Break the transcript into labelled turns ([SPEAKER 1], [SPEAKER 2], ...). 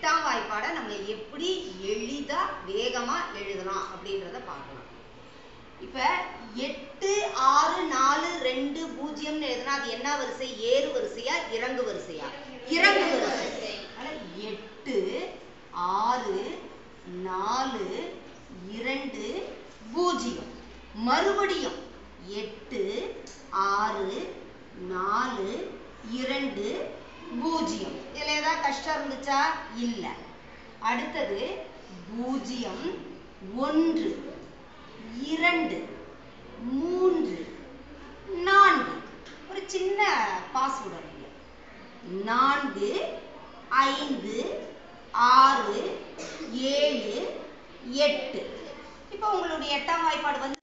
[SPEAKER 1] எட்டாம் வாய்ப்பாடை நம்ம எப்படி எளிதா வேகமா எழுதலாம் அப்படின்றத பார்க்கலாம். இப்ப 8 6 4 2 0 எழுதுனா அது என்ன வரிசை? ஏறு வரிசையா இறங்கு வரிசையா? இறங்கு வரிசை. 8 6 4 2 0. மறுபடியும் 8 6 4 2 0. இதுல ஏதாவது கஷ்டம் இருந்துச்சா? இல்ல. அடுத்தது 0 1 2 3 4. ஒரு சின்ன பாஸ் விடுறீங்க. 4 5 6 7 8. இப்போ உங்களுடைய எட்டாம் வாய்ப்பாடு வந்து